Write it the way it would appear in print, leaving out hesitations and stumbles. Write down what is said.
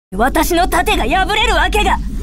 私の盾が破れるわけが。